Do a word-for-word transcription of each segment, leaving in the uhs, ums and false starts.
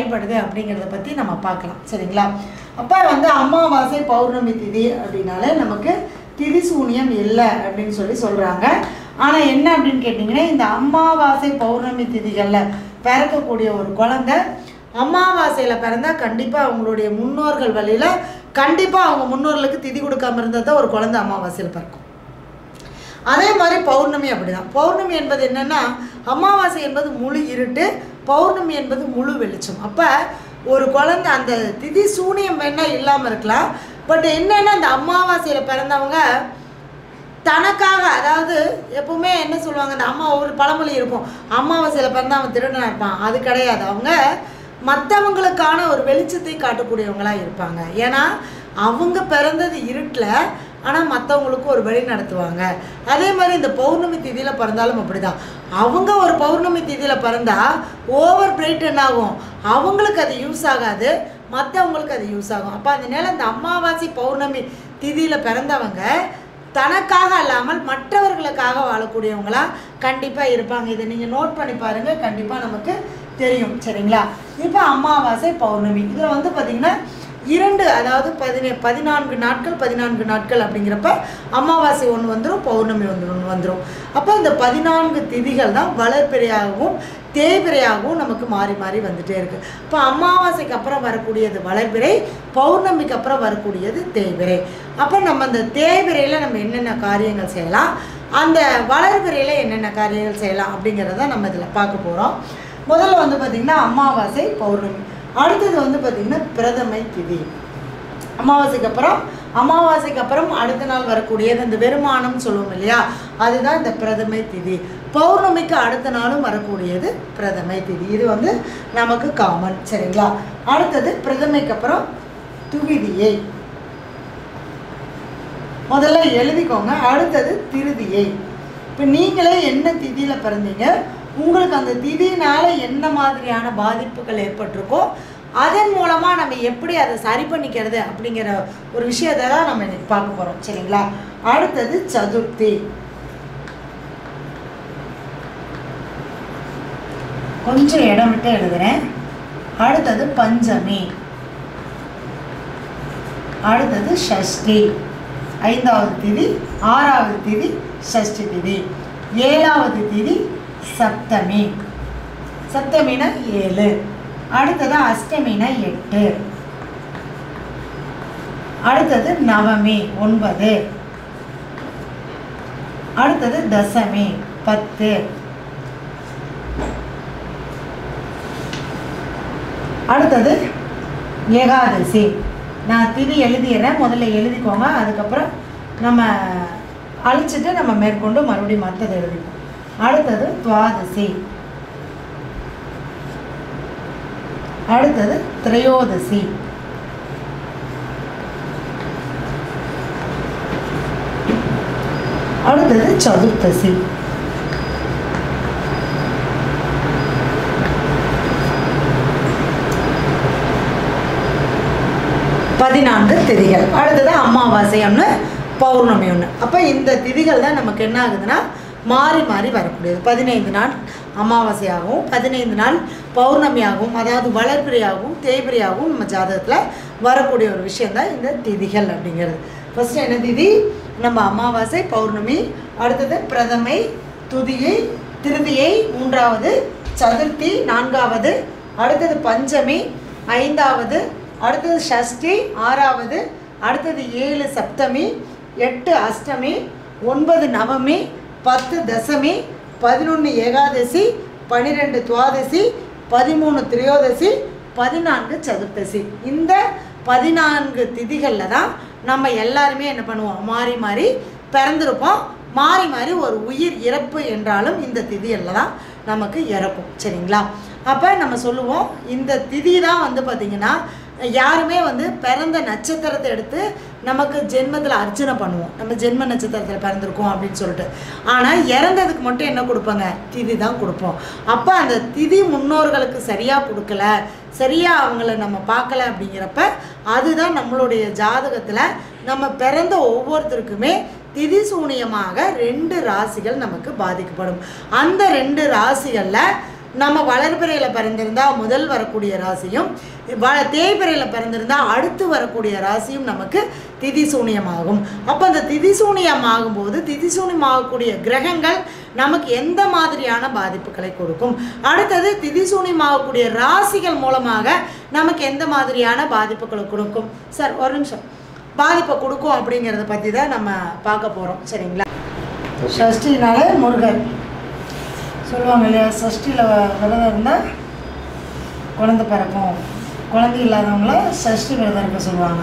செயல்படுது அப்படிங்கிறத பற்றி நம்ம பார்க்கலாம். சரிங்களா? அப்போ வந்து அமாவாசை பௌர்ணமி திதி அப்படின்னாலே நமக்கு திதி சூனியம் இல்லை அப்படின்னு சொல்லி சொல்கிறாங்க. ஆனால் என்ன அப்படின்னு கேட்டிங்கன்னா, இந்த அமாவாசை பௌர்ணமி திதிகளில் பிறக்கக்கூடிய ஒரு குழந்தை அமாவாசையில் பிறந்தால் கண்டிப்பாக அவங்களுடைய முன்னோர்கள் வழியில் கண்டிப்பாக அவங்க முன்னோர்களுக்கு திதி கொடுக்காம இருந்தால் தான் ஒரு குழந்தை அமாவாசையில் பிறக்கும். அதே மாதிரி பௌர்ணமி அப்படி தான். பௌர்ணமி என்பது என்னென்னா, அமாவாசை என்பது முழு இருட்டு, பௌர்ணமி என்பது முழு வெளிச்சம். அப்போ ஒரு குழந்தை அந்த திதி சூனியம் வேணால் இல்லாமல் இருக்கலாம். பட் என்னென்னா, அந்த அமாவாசையில் பிறந்தவங்க தனக்காக, அதாவது எப்பவுமே என்ன சொல்லுவாங்க, அந்த அம்மா ஒரு பழமொழி இருக்கும், அமாவாசையில் பிறந்தா அவன் திருடனாக இருப்பான். அது கிடையாது. அவங்க மற்றவங்களுக்கான ஒரு வெளிச்சத்தை காட்டக்கூடியவங்களாக இருப்பாங்க. ஏன்னா அவங்க பிறந்தது இருட்டில், ஆனால் மற்றவங்களுக்கு ஒரு வழி நடத்துவாங்க. அதே மாதிரி இந்த பௌர்ணமி திதியில் பிறந்தாலும் அப்படி தான். அவங்க ஒரு பௌர்ணமி திதியில் பிறந்தால் ஓவர் பிரைட் என்ன ஆகும், அவங்களுக்கு அது யூஸ் ஆகாது, மற்றவங்களுக்கு அது யூஸ் ஆகும். அப்போ அதனால இந்த அமாவாசை பௌர்ணமி திதியில் பிறந்தவங்க தனக்காக அல்லாமல் மற்றவர்களுக்காக வாழக்கூடியவங்களா கண்டிப்பாக இருப்பாங்க. இதை நீங்கள் நோட் பண்ணி பாருங்கள், கண்டிப்பாக நமக்கு தெரியும். சரிங்களா? இப்போ அமாவாசை பௌர்ணமி இதில் வந்து பார்த்திங்கன்னா இரண்டு, அதாவது பதினே பதினான்கு நாட்கள் பதினான்கு நாட்கள் அப்படிங்கிறப்ப அமாவாசை ஒன்று வந்துடும், பௌர்ணமி ஒன்று ஒன்று வந்துடும். அப்போ இந்த பதினான்கு திதிகள் தான் வளர்பிறையாகவும் தேய்பிறையாகவும் நமக்கு மாறி மாறி வந்துகிட்டே இருக்குது. இப்போ அமாவாசைக்கு அப்புறம் வரக்கூடியது வளர்பிறை, பௌர்ணமிக்கு அப்புறம் வரக்கூடியது தேய்பிறை. அப்போ நம்ம அந்த தேய்பிறையில் நம்ம என்னென்ன காரியங்கள் செய்யலாம், அந்த வளர்பிறையில் என்னென்ன காரியங்கள் செய்யலாம் அப்படிங்கிறத நம்ம இதில் பார்க்க போகிறோம். முதல்ல வந்து பார்த்திங்கன்னா அமாவாசை பௌர்ணமி, அடுத்தது வந்து பார்த்திங்கன்னா பிரதமை திதி. அமாவாசைக்கு அப்புறம் அமாவாசைக்கு அப்புறம் அடுத்த நாள் வரக்கூடியது இந்த வெறுமானம் சொல்லுவோம் இல்லையா, அதுதான் இந்த பிரதமை திதி. பௌர்ணமிக்கு அடுத்த நாளும் வரக்கூடியது பிரதமை திதி. இது வந்து நமக்கு காமன். சரிங்களா? அடுத்தது பிரதமைக்கு அப்புறம் துவிதியை முதல்ல எழுதிக்கோங்க. அடுத்தது திருதியை. இப்போ நீங்களே என்ன திதியில் பிறந்தீங்க, உங்களுக்கு அந்த திதினால என்ன மாதிரியான பாதிப்புகள் ஏற்பட்டிருக்கோ அதன் மூலமாக நம்ம எப்படி அதை சரி பண்ணிக்கிறது அப்படிங்கிற ஒரு விஷயத்தை தான் நம்ம இன்னைக்கு பார்க்க போகிறோம். சரிங்களா? அடுத்தது சதுர்த்தி, கொஞ்சம் இடம் விட்டு எழுதுறேன். அடுத்தது பஞ்சமி, அடுத்தது ஷஷ்டி, ஐந்தாவது திதி, ஆறாவது திதி ஷஷ்டி திதி, ஏழாவது திதி சப்தமி, சப்தமினா ஏழு, அடுத்தது அஷ்டமினா எட்டு, அடுத்தது நவமி ஒன்பது, அடுத்தது தசமி பத்து, அடுத்தது ஏகாதசி. நான் திதி எழுதிடுறேன், முதல்ல எழுதிக்கோங்க, அதுக்கப்புறம் நம்ம அழிச்சிட்டு நம்ம மேற்கொண்டு மறுபடியும் மற்றது எழுதிப்போம். அடுத்தது துவாதசி, அடுத்தது திரையோதசி, அடுத்தது சதுர்த்தசி, பதினான்கு திதிகள். அடுத்தது அமாவாசை ஒன்று, பௌர்ணமி ஒன்று. அப்போ இந்த திதிகள் தான் நமக்கு என்ன ஆகுதுன்னா மாறி மாறி வரக்கூடியது. பதினைந்து நாள் அமாவாசையாகவும் பதினைந்து நாள் பௌர்ணமியாகவும், அதாவது வளர்பிறையாகவும் தேய்பிறையாகவும் நம்ம ஜாதகத்தில் வரக்கூடிய ஒரு விஷயந்தான் இந்த திதிகள் அப்படிங்கிறது. ஃபஸ்ட்டு என்ன திதி, நம்ம அமாவாசை பௌர்ணமி, அடுத்தது பிரதமை, துதியை, திருதியை மூன்றாவது, சதுர்த்தி நான்காவது, அடுத்தது பஞ்சமி ஐந்தாவது, அடுத்தது ஷஷ்டி ஆறாவது, அடுத்தது ஏழு சப்தமி, எட்டு அஷ்டமி, ஒன்பது நவமி, பத்து தசமி, பதினொன்று ஏகாதசி, பன்னிரெண்டு துவாதசி, பதிமூணு திரையோதசி, பதினான்கு சதுர்த்தசி. இந்த பதினான்கு திதிகளில் தான் நம்ம எல்லாருமே என்ன பண்ணுவோம், மாறி மாறி பிறந்திருப்போம். மாறி மாறி ஒரு உயிர் இறப்பு என்றாலும் இந்த திதியில் தான் நமக்கு இறக்கும். சரிங்களா? அப்போ நம்ம சொல்லுவோம் இந்த திதி தான் வந்து பார்த்திங்கன்னா யாருமே வந்து பிறந்த நட்சத்திரத்தை எடுத்து நமக்கு ஜென்மத்தில் அர்ச்சனை பண்ணுவோம், நம்ம ஜென்ம நட்சத்திரத்தில் பிறந்திருக்கோம் அப்படின்னு சொல்லிட்டு. ஆனால் இறந்ததுக்கு மட்டும் என்ன கொடுப்பாங்க, திதி தான் கொடுப்போம். அப்போ அந்த திதி முன்னோர்களுக்கு சரியாக கொடுக்கல, சரியாக அவங்கள நம்ம பார்க்கல அப்படிங்கிறப்ப அதுதான் நம்மளுடைய ஜாதகத்தில் நம்ம பிறந்த ஒவ்வொருத்தருக்குமே திதி சூனியமாக ரெண்டு ராசிகள் நமக்கு பாதிக்கப்படும். அந்த ரெண்டு ராசிகளில் நம்ம வளர்பிறையில் பிறந்திருந்தால் முதல் வரக்கூடிய ராசியும் வ தேய்பிறையில் பிறந்திருந்தால் அடுத்து வரக்கூடிய ராசியும் நமக்கு திதி சூனியமாகும். அப்போ அந்த திதி சூனியம் போது திதி சூனியம் ஆகக்கூடிய கிரகங்கள் நமக்கு எந்த மாதிரியான பாதிப்புகளை கொடுக்கும், அடுத்தது திதி சூனியம் ஆகக்கூடிய ராசிகள் மூலமாக நமக்கு எந்த மாதிரியான பாதிப்புகளை கொடுக்கும். சார் ஒரு நிமிஷம், பாதிப்பை கொடுக்கும் அப்படிங்கிறத பற்றி தான் நம்ம பார்க்க போகிறோம். சரிங்களா? சஷ்டினாலே முருகர் சொல்லுவாங்க இல்லையா, சஷ்டியில் விரதம் இருந்தால் குழந்தை பிறக்கும், குழந்தை இல்லாதவங்கள சஷ்டி விரதம் இருக்க சொல்லுவாங்க.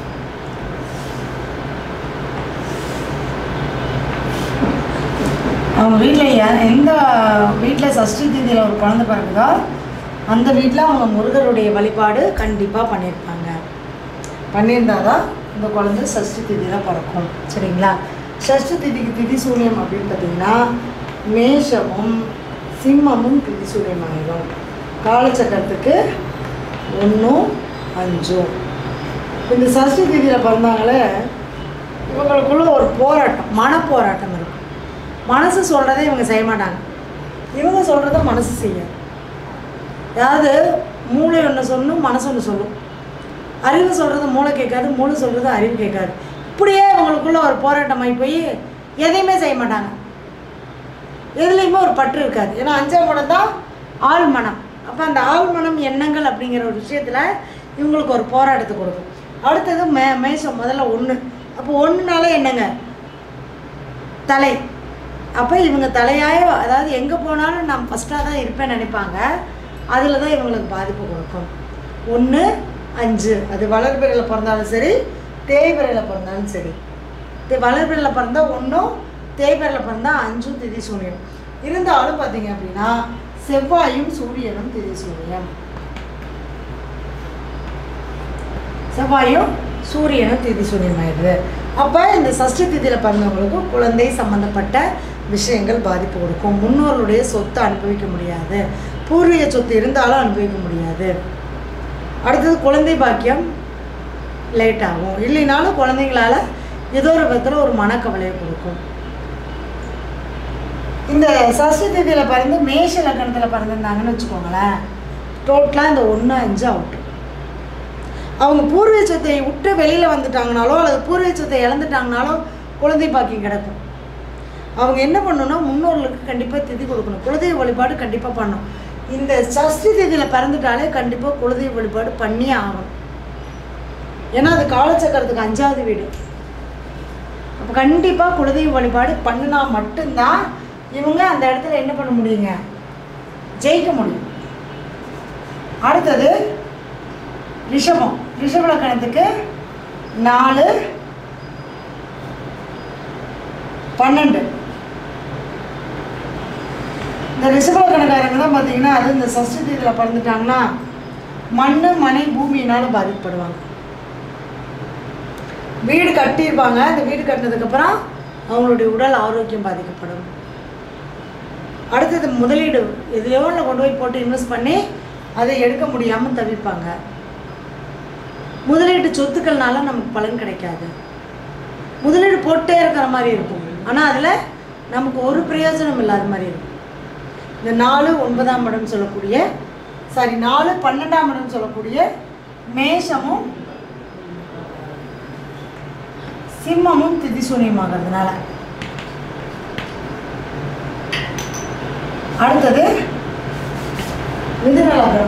அவங்க வீட்டில் எந்த வீட்டில் சஷ்டி திதியில் ஒரு குழந்தை பிறகுதோ அந்த வீட்டில் அவங்க முருகருடைய வழிபாடு கண்டிப்பாக பண்ணியிருப்பாங்க. பண்ணியிருந்தால் தான் இந்த குழந்தை சஷ்டி திதியில் பிறக்கும். சரிங்களா? சஷ்டி திதிக்கு திதி சூனியம் அப்படின்னு பார்த்தீங்கன்னா மேஷமும் சிம்மமும் திதி சூனியம் ஆகிடும். காலச்சக்கரத்துக்கு ஒன்றும் அஞ்சும். இந்த சஷ்டி திதியில் பிறந்தாங்களே இவங்களுக்குள்ள ஒரு போராட்டம், மன போராட்டம் இருக்கும். மனசு சொல்கிறத இவங்க செய்ய மாட்டாங்க, இவங்க சொல்கிறத மனசு செய்யும். அதாவது மூளை ஒன்று சொல்லணும், மனசு ஒன்று சொல்லும். அறிவு சொல்கிறது மூளை கேட்காது, மூளை சொல்கிறது அறிவு கேட்காது. இப்படியே இவங்களுக்குள்ள ஒரு போராட்டமாகி போய் எதையுமே செய்ய மாட்டாங்க, எதுலேயுமே ஒரு பற்று இருக்காது. ஏன்னா அஞ்சாம் மனம் தான் ஆள் மனம். அப்போ அந்த ஆள் மனம் எண்ணங்கள் அப்படிங்கிற ஒரு விஷயத்தில் இவங்களுக்கு ஒரு போராட்டத்தை கொடுக்கும். அடுத்தது மே மேஷம் முதல்ல ஒன்று. அப்போ ஒன்றுனால என்னங்க, தலை. அப்போ இவங்க தலையாய, அதாவது எங்கே போனாலும் நான் ஃபஸ்ட்டாக தான் இருப்பேன்னு நினைப்பாங்க. அதில் தான் இவங்களுக்கு பாதிப்பு கொடுக்கும். ஒன்று அஞ்சு, அது வளர்பிறையில் பிறந்தாலும் சரி தேய்பிறையில் பிறந்தாலும் சரி. வளர்பிறையில் பிறந்தால் ஒன்றும், தேய்பிறையில் பிறந்தால் அஞ்சும் திதி சூனியம். இருந்தாலும் பார்த்தீங்க அப்படின்னா செவ்வாயும் சூரியனும் திதி சூனியம். செவ்வாயும் சூரியனும் திதி சூனியம் ஆயிடுது. அப்போ இந்த சஷ்டி திதியில் பிறந்தவங்களுக்கு குழந்தை சம்பந்தப்பட்ட விஷயங்கள் பாதிப்பு கொடுக்கும். முன்னோர்களுடைய சொத்தை அனுபவிக்க முடியாது, பூர்வீக சொத்து இருந்தாலும் அனுபவிக்க முடியாது. அடுத்தது குழந்தை பாக்கியம் லேட் ஆகும், இல்லைனாலும் குழந்தைங்களால் ஏதோ ஒரு விதத்தில் ஒரு மனக்கவலையை கொடுக்கும். இந்த சஷ்டி திதியில் பிறந்து மேஷ லக்னத்தில் பிறந்திருந்தாங்கன்னு வச்சுக்கோங்களேன், டோட்டலாக இந்த ஒன்று அஞ்சு அவுட்டு. அவங்க பூர்வீக சொத்தை விட்டு வெளியில் வந்துட்டாங்கனாலோ அல்லது பூர்வீக சொத்தை இழந்துட்டாங்கனாலோ குழந்தை பாக்கியம் கிடக்கும். அவங்க என்ன பண்ணணும்னா முன்னோர்களுக்கு கண்டிப்பாக திதி கொடுக்கணும், குலதெய்வ வழிபாடு கண்டிப்பாக பண்ணணும். இந்த சஷ்டி திதியில் பிறந்துட்டாலே கண்டிப்பாக குலதெய்வ வழிபாடு பண்ணியே ஆகணும். ஏன்னா அது காலச்சக்கரத்துக்கு அஞ்சாவது வீடு. அப்போ கண்டிப்பாக குலதெய்வ வழிபாடு பண்ணினா மட்டும்தான் இவங்க அந்த இடத்துல என்ன பண்ண முடியுங்க, ஜெயிக்க முடியும். அடுத்தது ரிஷபம். ரிஷப லக்னத்துக்கு நாலு பன்னெண்டு. இந்த ரிஷப லக்னக்காரங்க தான் பார்த்தீங்கன்னா அது இந்த சஷ்டி திதியில் பிறந்துட்டாங்கன்னா மண் மனை பூமியினாலும் பாதிக்கப்படுவாங்க. வீடு கட்டியிருப்பாங்க, அந்த வீடு கட்டினதுக்கப்புறம் அவங்களுடைய உடல் ஆரோக்கியம் பாதிக்கப்படும். அடுத்தது முதலீடு எதுலையோ ஒன்று கொண்டு போய் போட்டு இன்வெஸ்ட் பண்ணி அதை எடுக்க முடியாமல் தவிப்பாங்க. முதலீட்டு சொத்துக்கள்னால நமக்கு பலன் கிடைக்காது. முதலீடு போட்டே இருக்கிற மாதிரி இருக்கும், ஆனால் அதில் நமக்கு ஒரு பிரயோஜனம் இல்லாத மாதிரி இருக்கும். இந்த நாலு ஒன்பதாம் இடம் சொல்லக்கூடிய சாரி நாலு பன்னெண்டாம் இடம் சொல்லக்கூடிய மேஷமும் சிம்மமும் திதி சூனியமாகிறதுனால. அடுத்தது மிதுன லக்னம்.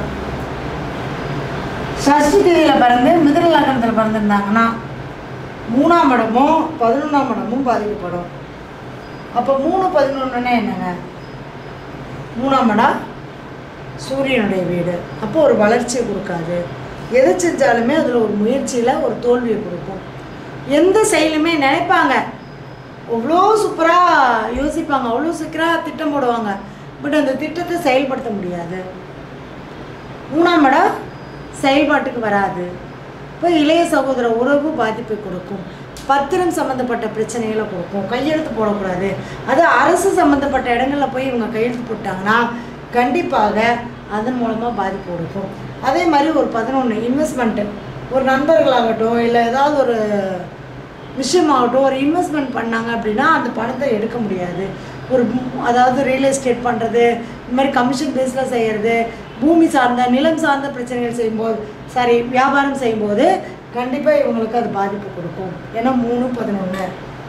சஷ்டி திதியில் பிறந்து மிதுன லக்னத்தில் பிறந்திருந்தாங்கன்னா மூணாம் இடமும் பதினொன்றாம் இடமும் பாதிக்கப்படும். அப்போ மூணு பதினொன்றுன்னா என்னங்க, மூணாம் இடம் சூரியனுடைய வீடு. அப்போ ஒரு வளர்ச்சியை கொடுக்காது, எதை செஞ்சாலுமே அதில் ஒரு முயற்சியில் ஒரு தோல்வியை கொடுக்கும். எந்த செயலுமே நினைப்பாங்க, அவ்வளோ சூப்பராக யோசிப்பாங்க, அவ்வளோ சீக்கிரம் திட்டம் போடுவாங்க, பட் அந்த திட்டத்தை செயல்படுத்த முடியாது. மூணாம் இடம் செயல்பாட்டுக்கு வராது. இப்போ இளைய சகோதர உறவு பாதிப்பை கொடுக்கும், பத்திரம் சம்மந்தப்பட்ட பிரச்சனைகளை கொடுக்கும், கையெழுத்து போடக்கூடாது. அது அரசு சம்மந்தப்பட்ட இடங்களில் போய் இவங்க கையெழுத்து போட்டாங்கன்னா கண்டிப்பாக அதன் மூலமாக பாதிப்பு கொடுக்கும். அதே மாதிரி ஒரு பதினொன்று இன்வெஸ்ட்மெண்ட்டு, ஒரு நண்பர்களாகட்டும் இல்லை ஏதாவது ஒரு விஷயமாகட்டும் ஒரு இன்வெஸ்ட்மெண்ட் பண்ணாங்க அப்படின்னா அந்த பணத்தை எடுக்க முடியாது. ஒரு அதாவது ரியல் எஸ்டேட் பண்ணுறது, இந்த மாதிரி கமிஷன் பேஸில் செய்கிறது, பூமி சார்ந்த நிலம் சார்ந்த பிரச்சனைகள் செய்யும்போது சாரி வியாபாரம் செய்யும்போது கண்டிப்பாக இவங்களுக்கு அது பாதிப்பு கொடுக்கும். ஏன்னா மூணு பதினொன்று.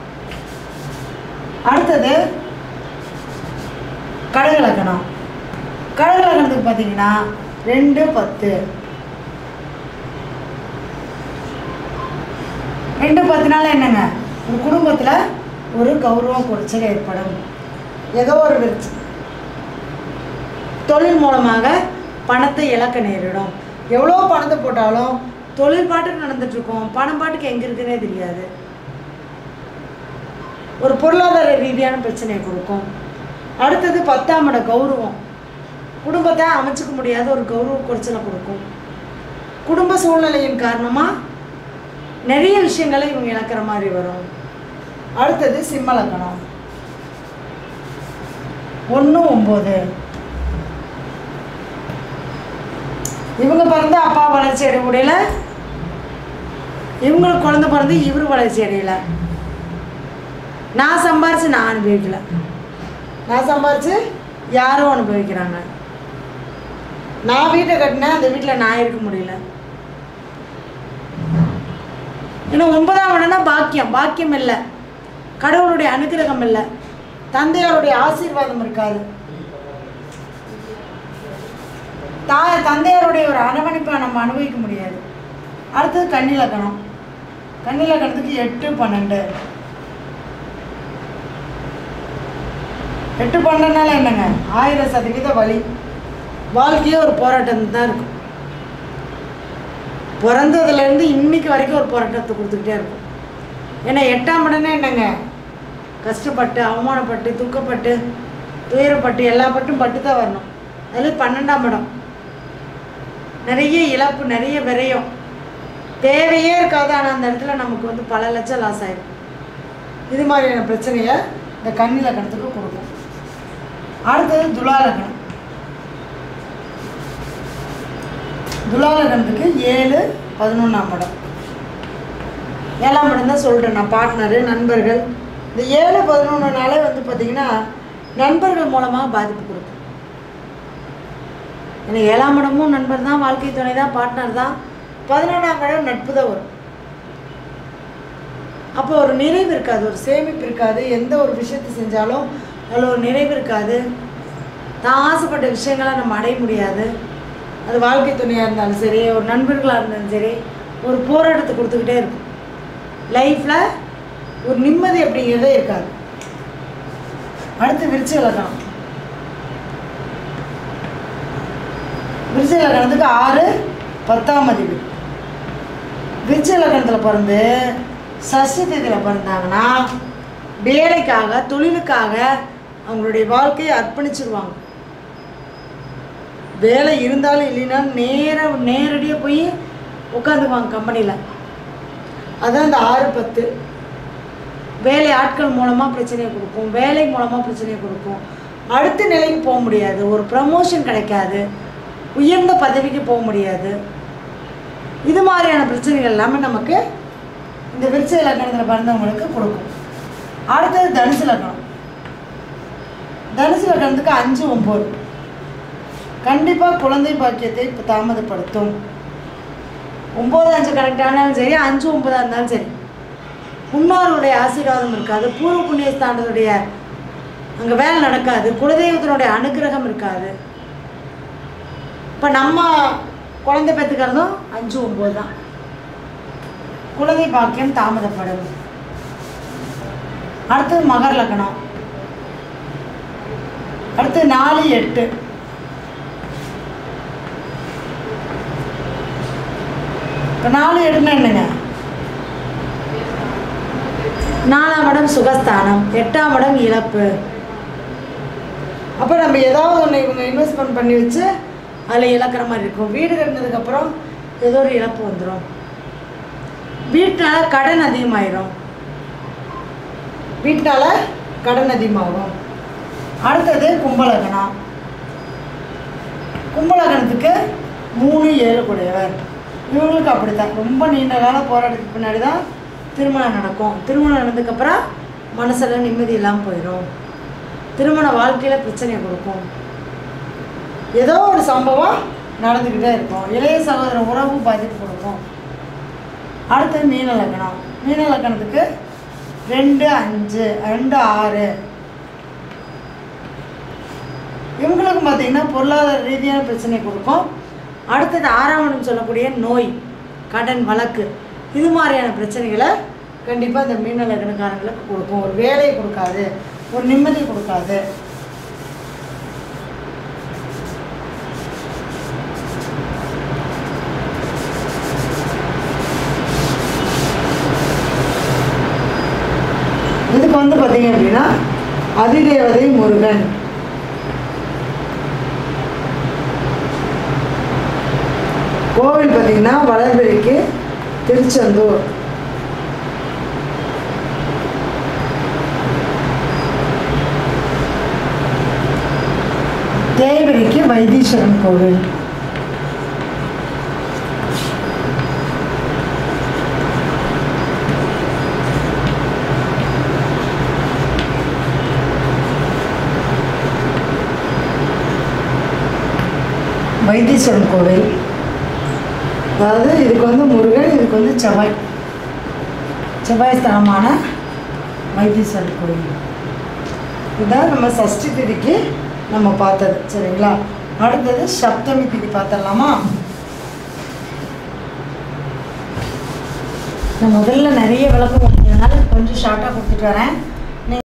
அடுத்தது கடகலக்கணம். கடகலக்கணத்துக்கு பார்த்தீங்கன்னா ரெண்டு பத்து. ரெண்டு பத்துனால என்னங்க, ஒரு குடும்பத்தில் ஒரு கௌரவ குறைச்சல் ஏற்படும். ஏதோ ஒரு விருச்சு தொழில் மூலமாக பணத்தை இழக்க நேரிடும். எவ்வளோ பணத்தை போட்டாலும் தொழில் பாட்டுக்கு நடந்துட்டுருக்கோம், பணம் பாட்டுக்கு எங்கே இருக்குன்னே தெரியாது. ஒரு பொருளாதார ரீதியான பிரச்சனையை கொடுக்கும். அடுத்தது பத்தாம் இட கௌரவம். குடும்பத்தை அமைச்சிக்க முடியாத ஒரு கௌரவ குறைச்சலை கொடுக்கும். குடும்ப சூழ்நிலையின் காரணமாக நிறைய விஷயங்களை இவங்க இழக்கிற மாதிரி வரும். அடுத்தது சிம்மலக்கணம். ஒன்று ஒம்பது. இவங்க பிறந்து அப்பா வளர்ச்சி அடைய முடியல, இவங்களுக்கு குழந்தை பிறந்து இவரு வளர்ச்சி அடையல. நான் சம்பாரிச்சு நான் அனுபவிக்கல, நான் சம்பாரிச்சு யாரும் அனுபவிக்கிறாங்க. நான் வீட்டை கட்டினேன், அந்த வீட்டில் நான் இருக்க முடியல. இன்னும் ஒன்பதாம் இடம்னா பாக்கியம். பாக்கியம் இல்லை, கடவுளுடைய அனுகிரகம் இல்லை, தந்தையாருடைய ஆசீர்வாதம் இருக்காது, தாய தந்தையாருடைய ஒரு அரவணைப்பை நம்ம அனுபவிக்க முடியாது. அடுத்தது கன்னிலக்கணம். கன்னிலக்கணத்துக்கு எட்டு பன்னெண்டு. எட்டு பன்னெண்டுனால என்னங்க, ஆயிரம் சதவீத வலி. வாழ்க்கையே ஒரு போராட்டம் தான் இருக்கும். பிறந்ததுலேருந்து இன்னைக்கு வரைக்கும் ஒரு போராட்டத்தை கொடுத்துக்கிட்டே இருக்கும். ஏன்னா எட்டாம் இடம்னா என்னங்க, கஷ்டப்பட்டு அவமானப்பட்டு துக்கப்பட்டு துயரப்பட்டு எல்லா பட்டும் பட்டு தான் வரணும். அதில் பன்னெண்டாம் இடம் நிறைய இழப்பு, நிறைய விரயம், தேவையே இருக்காது. ஆனால் அந்த இடத்துல நமக்கு வந்து பல லட்சம் லாஸ் ஆகிடும். இது மாதிரியான பிரச்சனையை இந்த கன்னிலக்கணத்துக்கு கொடுக்கும். அடுத்தது துலாலக்கணம். துலாலக்கணத்துக்கு ஏழு பதினொன்றாம் இடம். ஏழாம் இடம் தான் சொல்கிறேன் நான், பார்ட்னரு நண்பர்கள். இந்த ஏழு பதினொன்றுனாலே வந்து பார்த்திங்கன்னா நண்பர்கள் மூலமாக பாதிப்பு கொடுக்கும். ஏன்னா ஏழாம் இடமும் நண்பர் தான், வாழ்க்கை துணை தான், பார்ட்னர் தான். பதினொன்றாம் இடம் நட்பு தான் வரும். அப்போ ஒரு நிறைவு இருக்காது, ஒரு சேமிப்பு இருக்காது. எந்த ஒரு விஷயத்தை செஞ்சாலும் அதில் ஒரு நிறைவு இருக்காது. தான் ஆசைப்பட்ட விஷயங்களை நம்ம அடைய முடியாது. அது வாழ்க்கை துணையாக இருந்தாலும் சரி, ஒரு நண்பர்களாக இருந்தாலும் சரி, ஒரு போராட்டத்தை கொடுத்துக்கிட்டே இருக்கும். லைஃப்பில் ஒரு நிம்மதி அப்படிங்கிறதே இருக்காது. அடுத்து விருச்சிக லக்னம். விருச்சிக லக்னத்துக்கு ஆறு பத்தாம் அதிபதி. விருச்சிக லக்னத்தில் பிறந்து சஷ்டி தேதியில் பிறந்தாங்கன்னா வேலைக்காக தொழிலுக்காக அவங்களுடைய வாழ்க்கையை அர்ப்பணிச்சிருவாங்க. வேலை இருந்தாலும் இல்லைனாலும் நேராக நேரடியாக போய் உட்காந்துக்குவாங்க கம்பெனியில். அதுதான் இந்த ஆறு பத்து. வேலை ஆட்கள் மூலமாக பிரச்சனையை கொடுக்கும், வேலை மூலமாக பிரச்சனையை கொடுக்கும். அடுத்த நிலைக்கு போக முடியாது, ஒரு ப்ரமோஷன் கிடைக்காது, உயர்ந்த பதவிக்கு போக முடியாது. இது மாதிரியான பிரச்சனைகள் எல்லாமே நமக்கு இந்த விருச்சிக லக்னத்தில் பிறந்தவங்களுக்கு கொடுக்கும். அடுத்தது தனுசு லக்னம். தனுசு லக்னத்துக்கு அஞ்சு ஒம்பது. கண்டிப்பாக குழந்தை பாக்கியத்தை இப்போ தாமதப்படுத்தும். ஒம்பது அஞ்சு கரெக்டானாலும் சரி, அஞ்சு ஒம்பதாக இருந்தாலும் சரி, முன்னோர்களுடைய ஆசீர்வாதம் இருக்காது, பூர்வ புண்ணியஸ்தானத்துடைய அங்கே வேலை நடக்காது, குலதெய்வத்தினுடைய அனுகிரகம் இருக்காது. இப்போ நம்ம குழந்தை பெற்றுக்கிறதும் அஞ்சு ஒம்பது தான். குழந்தை பாக்கியம் தாமதப்படும். அடுத்தது மகர லக்னம். அடுத்து நாலு எட்டு. இப்போ நாலு எட்டுன்னா என்னங்க, நாலாம் இடம் சுகஸ்தானம், எட்டாம் இடம் இழப்பு. அப்போ நம்ம ஏதாவது ஒன்று இவங்க இன்வெஸ்ட்மெண்ட் பண்ணி வச்சு அதில் இழக்கிற மாதிரி இருக்கும். வீடு கட்டினதுக்கப்புறம் ஏதோ ஒரு இழப்பு வந்துடும். வீட்டால் கடன் அதிகமாயிடும், வீட்டால் கடன் அதிகமாகும். அடுத்தது கும்பலகனம். கும்பலகனத்துக்கு மூணு ஏழு கூடையவர். இவங்களுக்கு அப்படி தான், ரொம்ப நீண்ட கால போராட்டத்துக்கு பின்னாடி தான் திருமணம் நடக்கும். திருமணம் நடந்ததுக்கப்புறம் மனசில் நிம்மதி இல்லாமல் போயிடும். திருமண வாழ்க்கையில் பிரச்சனையை கொடுக்கும். ஏதோ ஒரு சம்பவம் நடந்துக்கிட்டே இருக்கும். இளைய சகோதர உறவு பாதிப்பு கொடுக்கும். அடுத்தது மீன லக்னம். மீன லக்னத்துக்கு ரெண்டு அஞ்சு ரெண்டு ஆறு இவங்களுக்கும் பார்த்திங்கன்னா பொருளாதார ரீதியான பிரச்சனை கொடுக்கும். அடுத்தது ஆறாம் இடம் சொல்லக்கூடிய நோய், கடன், வழக்கு, இது மாதிரியான பிரச்சனைகளை கண்டிப்பாக இந்த மீன லக்னக்காரங்களுக்கு கொடுக்கும். ஒரு வேலையை கொடுக்காது, ஒரு நிம்மதி கொடுக்காது. இதுக்கு வந்து பார்த்தீங்க அப்படின்னா அதிதேவதை முருகன். கோவில் பார்த்தீங்கன்னா வளர்பிறைக்கு திருச்செந்தூர். தேவரிக்கு வைத்தீஸ்வரன் கோவில். வைத்தீஸ்வரன் கோவில், அதாவது இதுக்கு வந்து முருகன், இதுக்கு வந்து செவ்வாய், செவ்வாய் ஸ்தலமான வைத்தீஸ்வரன் கோவில். இதுதான் நம்ம சஷ்டி திதிக்கு நம்ம பார்த்தது. சரிங்களா? அடுத்தது சப்தமி திதி பார்த்துடலாமா? நான் முதல்ல நிறைய விளக்கம் கொடுத்ததுனால கொஞ்சம் ஷார்ட்டாக கொடுத்துட்டு வரேன்.